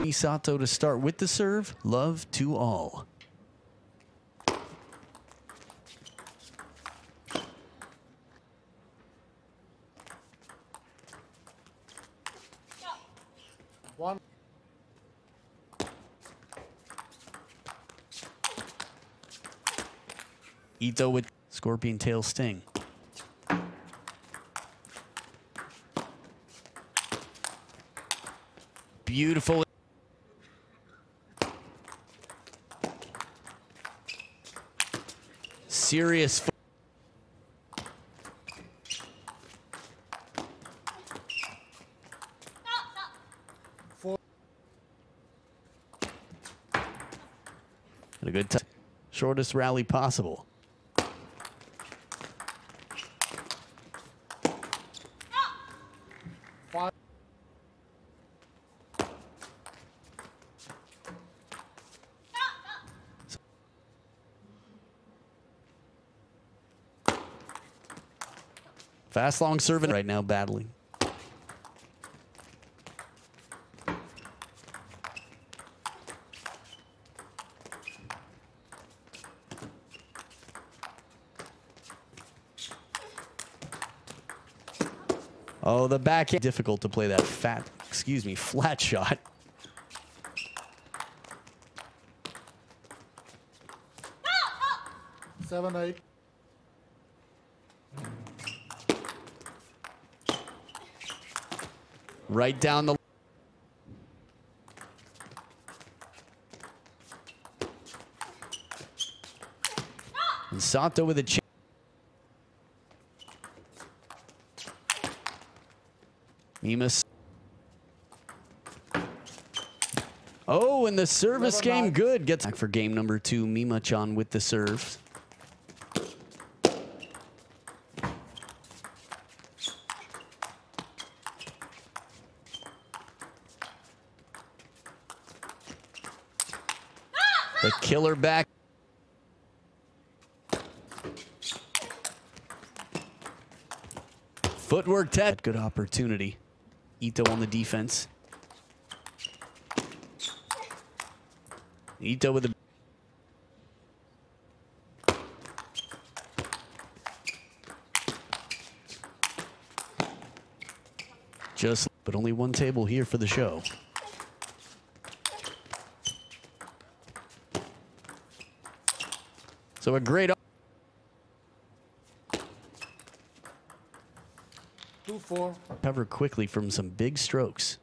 Sato to start with the serve. Love to all. One. Ito with scorpion tail sting. Beautiful. Serious. Four. A good time. Shortest rally possible. Five. Fast long serving right now, battling. Oh, the backhand. Difficult to play that flat shot. Seven, eight. Right down the. And Sato with a chance. Mimas. Oh, and the service game good. Gets back for game number 2. Mima-chan with the serves. The killer back. Footwork test. Good opportunity. Ito on the defense. Ito with the. But only one table here for the show. So a great. 2-4. Recover quickly from some big strokes.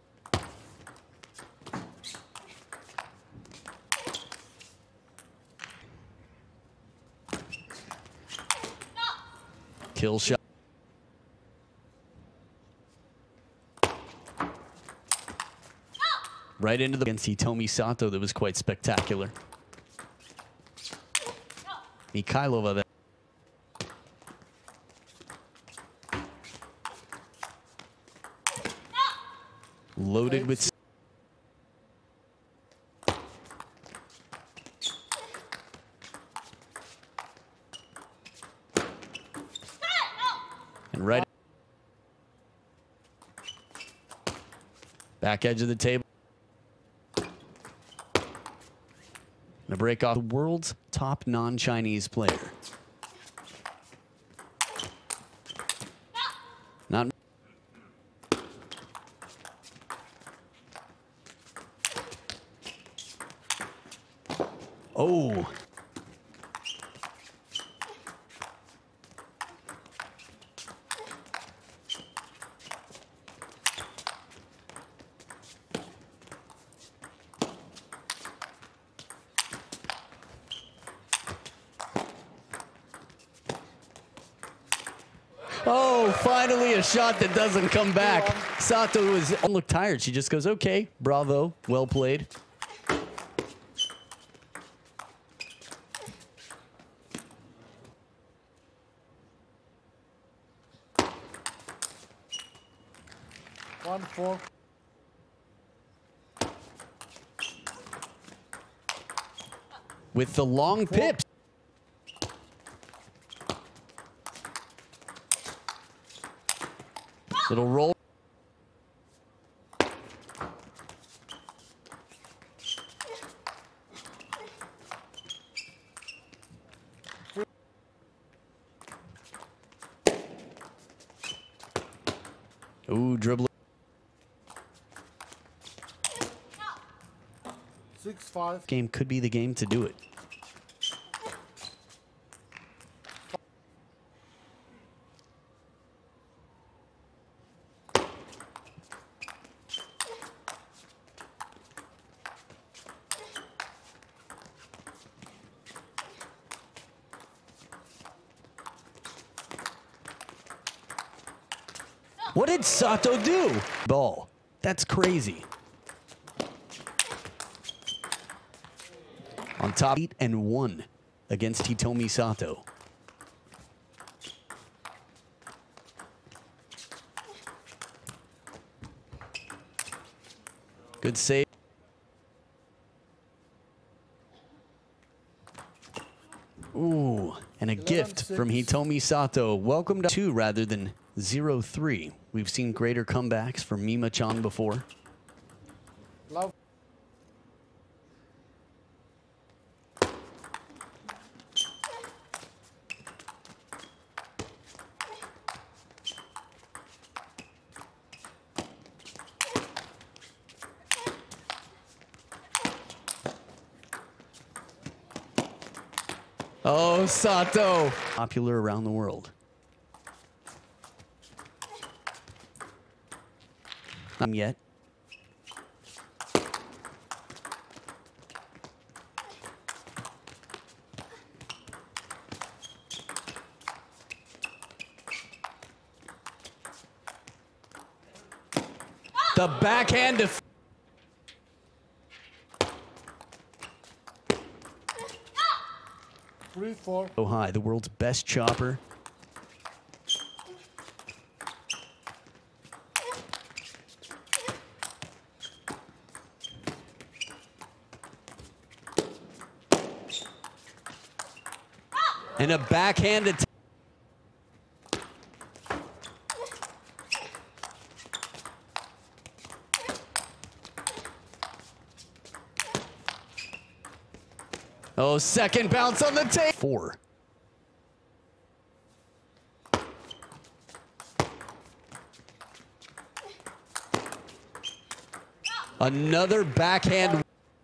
Kill shot. Right into the against Hitomi Sato that was quite spectacular. Mikhailova then. Loaded with. And right. Back edge of the table. And a break off the world's top non-Chinese player. Not. Oh. Oh, finally a shot that doesn't come back. Sato don't look tired. She just goes, okay, bravo, well played. One, four. With the long pips. Little roll. Ooh, dribble. 6-5. Game could be the game to do it. What did Sato do? Ball. That's crazy. On top 8-1 against Hitomi Sato. Good save. Ooh, and a gift from Hitomi Sato. Welcome to 2 rather than 0-3. We've seen greater comebacks from Mima-chan before. Love. Oh, Sato. Popular around the world. Not yet. The backhand def 3-4. so high, the world's best chopper. And a backhand attack. Oh, second bounce on the tape. 4. Another backhand.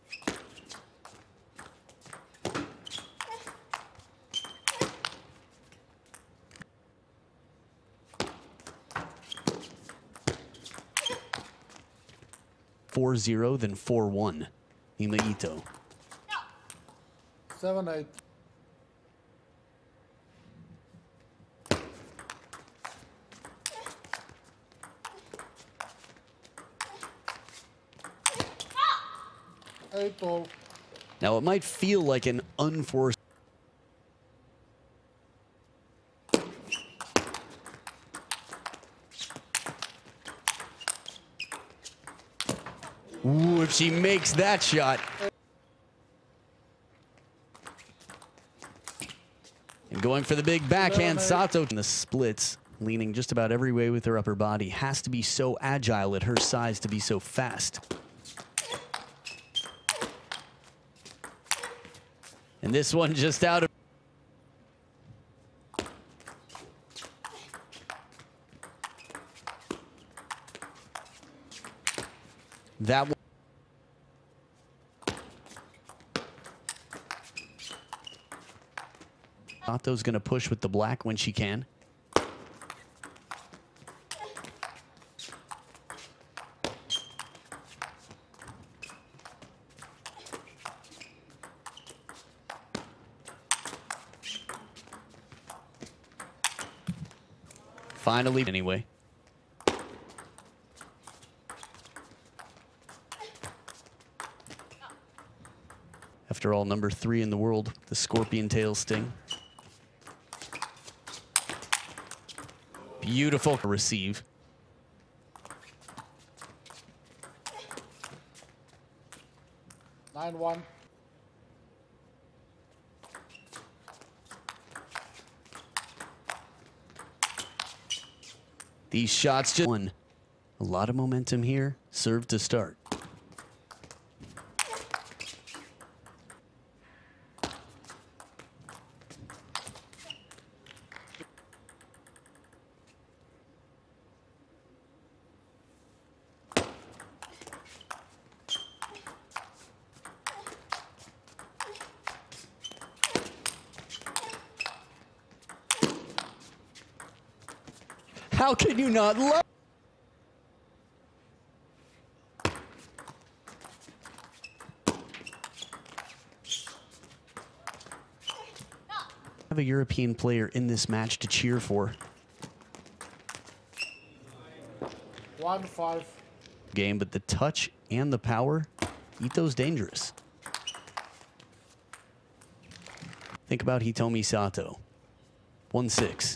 Four 0, then 4-1. Mima Ito. 7-8. Eight all. Now, it might feel like an unforced. Ooh, if she makes that shot. And going for the big backhand, Sato in the splits, leaning just about every way with her upper body. Has to be so agile at her size to be so fast. And this one just out of... That one. Sato's going to push with the black when she can. Finally, anyway. After all, number 3 in the world, the Scorpion Tail Sting. Beautiful receive. 9-1. These shots just won. A lot of momentum here. Serve to start. How can you not love? Have a European player in this match to cheer for. 1-5. Game, but the touch and the power, Ito's dangerous. Think about Hitomi Sato. 1-6.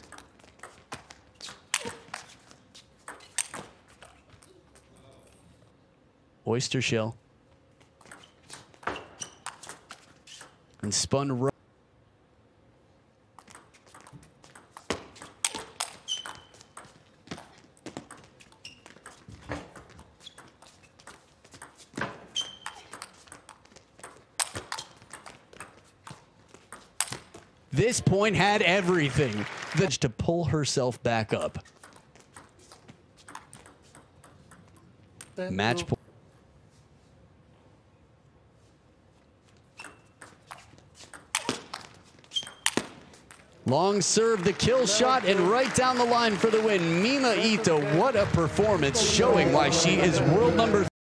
Oyster shell. And spun right. This point had everything to pull herself back up. Match point. Long serve, the kill shot, and right down the line for the win. Mima Ito, what a performance, showing why she is world number